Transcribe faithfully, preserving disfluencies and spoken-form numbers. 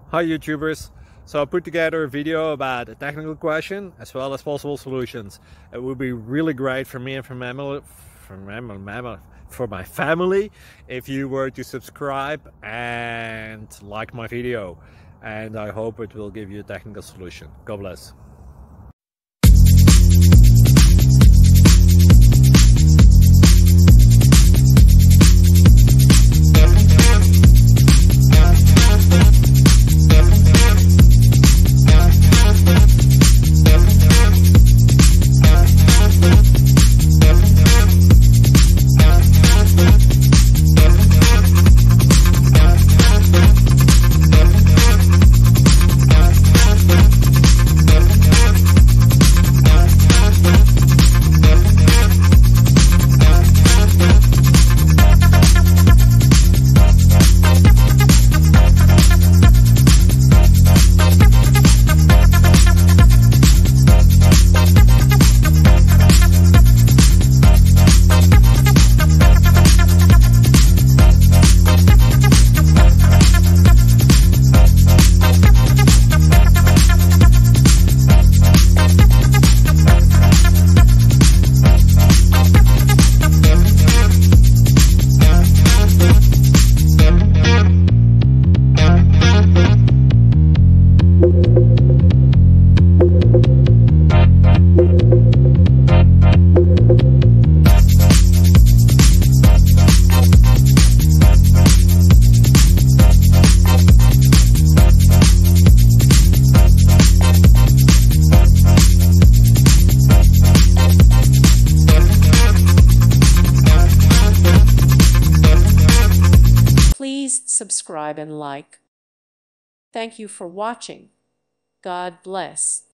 Hi YouTubers. So I put together a video about a technical question as well as possible solutions. It would be really great for me and for my, for my, for my family if you were to subscribe and like my video. And I hope it will give you a technical solution. God bless. Please subscribe and like. Thank you for watching. God bless.